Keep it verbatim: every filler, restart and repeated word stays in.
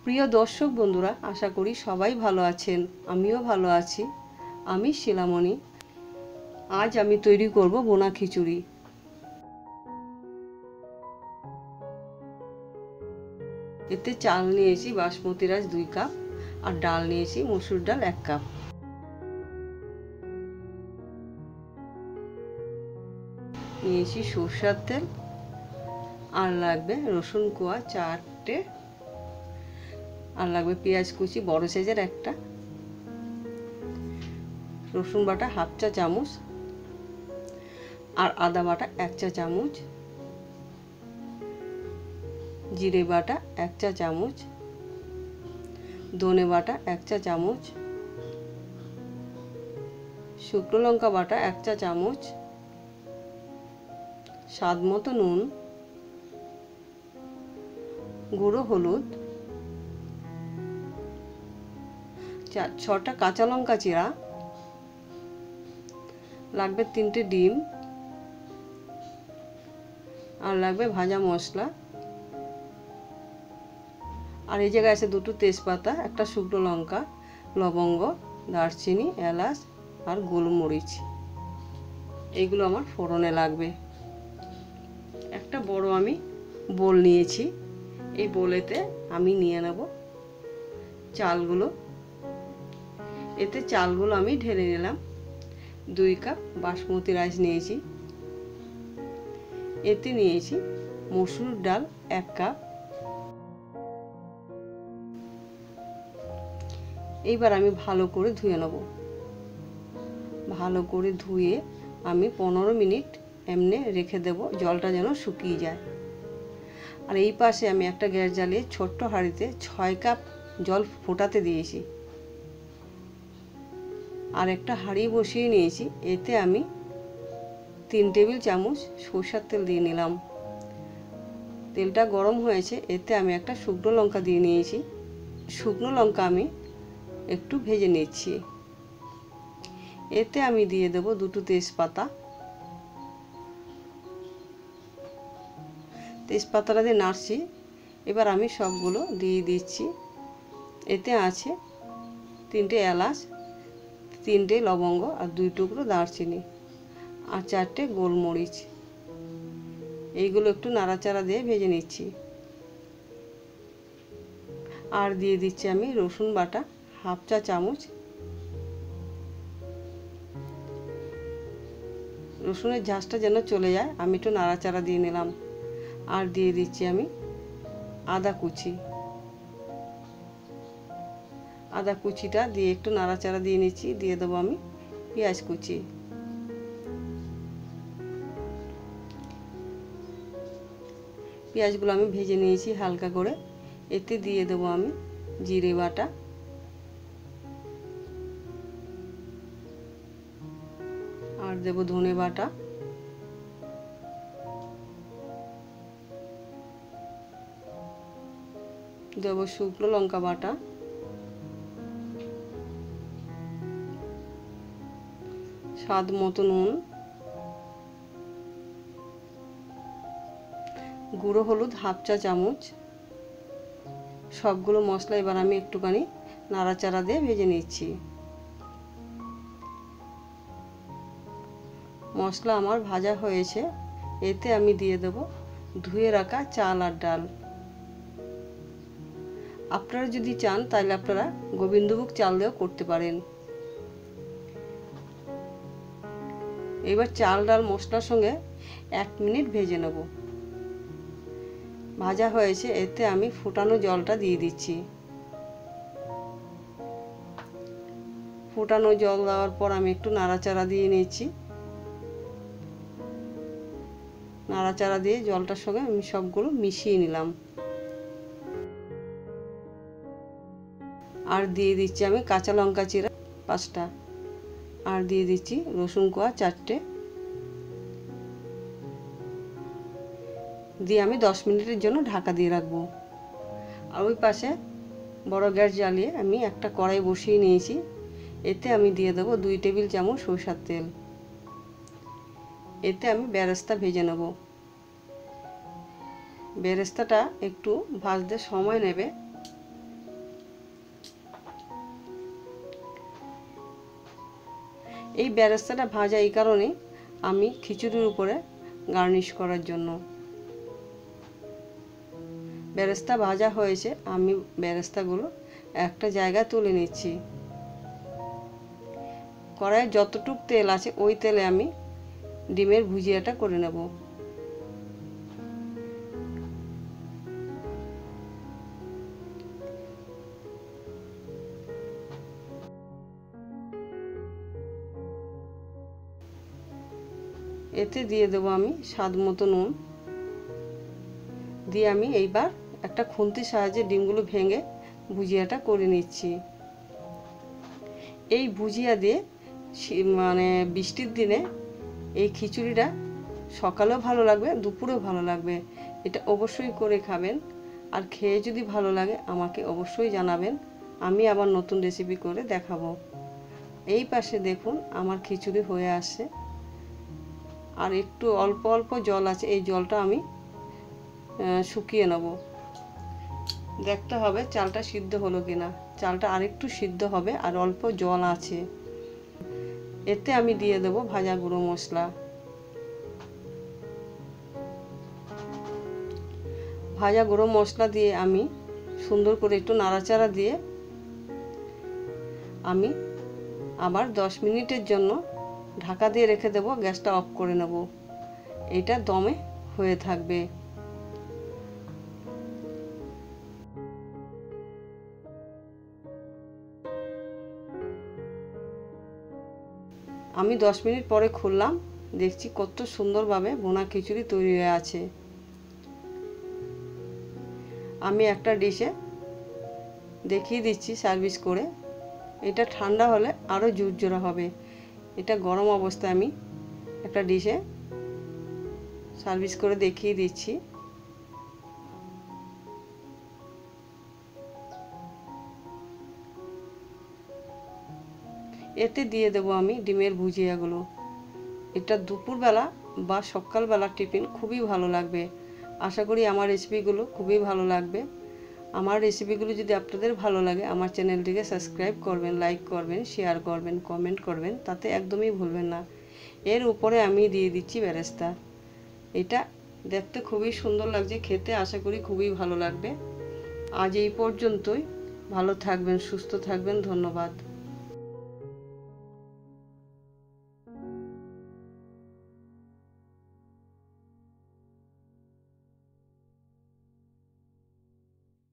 প্রিয় দর্শক বন্ধুরা, আশা করি সবাই ভালো আছেন। আমিও ভালো আছি। আমি শিলামণি। আজ আমি তৈরি করব বোনা খিচুড়ি। এতে চাল নিয়েছি বাসমতি রাইস দুই কাপ আর ডাল নিয়েছি মসুর ডাল এক কাপ। নিয়েছি সরষের তেল আর লাগবে রসুন কোয়া চারটে আর লাগবে পেঁয়াজ কুচি বড় সাইজের একটা, রসুন বাটা হাফ চা চামচ আর আদা বাটা এক চা চামচ, জিরে বাটা এক চা চামচ, ধনে বাটা এক চা চামচ, শুকনো লঙ্কা বাটা এক চা চামচ, স্বাদ মতো নুন, গুঁড়ো হলুদ, ছটা কাঁচা লঙ্কা চিরা, লাগবে তিনটে ডিম আর লাগবে ভাজা মশলা। আর এই জায়গায় আছে দুটো তেজপাতা, একটা শুকনো লঙ্কা, লবঙ্গ, দারচিনি, এলাচ আর গোলমরিচ। এইগুলো আমার ফোড়নে লাগবে। একটা বড় আমি বোল নিয়েছি। এই বোলেতে আমি নিয়ে নেব চালগুলো। এতে চালগুলো আমি ঢেলে নিলাম। দুই কাপ বাসমতি রাইস নিয়েছি। এতে নিয়েছি মসুর ডাল এক কাপ। এইবার আমি ভালো করে ধুয়ে নেব। ভালো করে ধুয়ে আমি পনেরো মিনিট এমনি রেখে দেব, জলটা যেন শুকিয়ে যায়। আর এই পাশে আমি একটা গ্যাস জ্বালিয়ে ছোট্ট হাঁড়িতে ছয় কাপ জল ফোটাতে দিয়েছি। আর একটা হাঁড়ি বসিয়ে নিয়েছি। এতে আমি তিন টেবিল চামচ সরষের তেল দিয়ে নিলাম। তেলটা গরম হয়েছে। এতে আমি একটা শুকনো লঙ্কা দিয়ে নিয়েছি। শুকনো লঙ্কা আমি একটু ভেজে নিচ্ছি। এতে আমি দিয়ে দেব দুটো তেজপাতা। তেজপাতাটা দিয়ে নাড়ছি। এবার আমি সবগুলো দিয়ে দিচ্ছি। এতে আছে তিনটে এলাচ, তিনটে লবঙ্গ আর দুই টুকরো দারচিনি আর চারটে গোলমরিচ। এইগুলো একটু নাড়াচাড়া দিয়ে ভেজে নিচ্ছি। আর দিয়ে দিচ্ছি আমি রসুন বাটা হাফ চা চামচ। রসুনের ঝাঁসটা যেন চলে যায়, আমি একটু নাড়াচাড়া দিয়ে নিলাম। আর দিয়ে দিচ্ছি আমি আদা কুচি। আদা কুচিটা দিয়ে একটু নাড়াচাড়া দিয়ে নিচ্ছি। দিয়ে দেবো আমি পেঁয়াজ কুচি। পেঁয়াজগুলো আমি ভেজে নিয়েছি হালকা করে। এতে দিয়ে দেবো আমি জিরে বাটা, আর দেব ধনে বাটা, দেব শুকনো লঙ্কা বাটা, স্বাদ মতো নুন, গুঁড়ো হলুদ হাফ চা চামচ। সবগুলো মশলা এবার আমি একটুখানি নাড়াচাড়া দিয়ে ভেজে নিচ্ছি। মশলা আমার ভাজা হয়েছে। এতে আমি দিয়ে দেব ধুয়ে রাখা চাল আর ডাল। আপনারা যদি চান তাহলে আপনারা গোবিন্দভোগ চাল দিয়েও করতে পারেন। এবার চাল ডাল মশলার সঙ্গে এক মিনিট ভেজে নেব। ভাজা হয়েছে। এতে আমি ফুটানো জলটা দিয়ে দিচ্ছি। ফুটানো জল দেওয়ার পর আমি একটু নাড়াচাড়া দিয়ে নিচ্ছি। নাড়াচাড়া দিয়ে জলটার সঙ্গে আমি সবগুলো মিশিয়ে নিলাম। আর দিয়ে দিচ্ছি আমি কাঁচা লঙ্কা চিরা পাঁচটা, আর দিয়ে দিচ্ছি রসুন কোয়া চারটে। দিয়ে আমি দশ মিনিটের জন্য ঢাকা দিয়ে রাখবো। আর ওই পাশে বড় গ্যাস জ্বালিয়ে আমি একটা কড়াই বসিয়ে নিয়েছি। এতে আমি দিয়ে দেবো দুই টেবিল চামচ সরষের তেল। এতে আমি বেরেস্তা ভেজে নেব। বেরেস্তাটা একটু ভাজতে সময় নেবে। এই বেরেস্তাটা ভাজা এই কারণে আমি খিচুড়ির উপরে গার্নিশ করার জন্য। বেরেস্তা ভাজা হয়েছে, আমি বেরেস্তাগুলো একটা জায়গায় তুলে নিচ্ছি। কড়াইয়ে যতটুক তেল আছে ওই তেলে আমি ডিমের ভুজিয়াটা করে নেব। এতে দিয়ে দেবো আমি স্বাদ মতো নুন, দিয়ে আমি এইবার একটা খুন্তির সাহায্যে ডিমগুলো ভেঙে ভুজিয়াটা করে নিচ্ছি। এই ভুজিয়া দিয়ে মানে বৃষ্টির দিনে এই খিচুড়িটা সকালেও ভালো লাগবে, দুপুরেও ভালো লাগবে। এটা অবশ্যই করে খাবেন, আর খেয়ে যদি ভালো লাগে আমাকে অবশ্যই জানাবেন, আমি আবার নতুন রেসিপি করে দেখাবো। এই পাশে দেখুন আমার খিচুড়ি হয়ে আসছে, আর একটু অল্প অল্প জল আছে, এই জলটা আমি শুকিয়ে নেব। দেখতে হবে চালটা সিদ্ধ হলো কিনা। চালটা আরেকটু সিদ্ধ হবে, আর অল্প জল আছে। এতে আমি দিয়ে দেব ভাজা গুঁড়ো মশলা। ভাজা গুঁড়ো মশলা দিয়ে আমি সুন্দর করে একটু নাড়াচাড়া দিয়ে আমি আবার দশ মিনিটের জন্য ঢাকা দিয়ে রেখে দেব। গ্যাসটা অফ করে নেব। এটা দমে হয়ে থাকবে। আমি দশ মিনিট পরে খুললাম, দেখছি কত সুন্দরভাবে বোনা খিচুড়ি তৈরি হয়ে আছে। আমি একটা ডিশে দেখিয়ে দিচ্ছি সার্ভিস করে। এটা ঠান্ডা হলে আরও ঝুরঝুরা হবে। এটা গরম অবস্থায় আমি একটা ডিশে সার্ভিস করে দেখিয়ে দিচ্ছি। এতে দিয়ে দেবো আমি ডিমের ভুজিয়াগুলো। এটা দুপুরবেলা বা সকালবেলা টিফিন খুবই ভালো লাগবে। আশা করি আমার রেসিপিগুলো খুবই ভালো লাগবে। আমার রেসিপিগুলো যদি আপনাদের ভালো লাগে আমার চ্যানেলটিকে সাবস্ক্রাইব করবেন, লাইক করবেন, শেয়ার করবেন, কমেন্ট করবেন, তাতে একদমই ভুলবেন না। এর উপরে আমি দিয়ে দিচ্ছি বেরেস্তা। এটা দেখতে খুবই সুন্দর লাগছে, খেতে আশা করি খুবই ভালো লাগবে। আজ এই পর্যন্তই। ভালো থাকবেন, সুস্থ থাকবেন। ধন্যবাদ।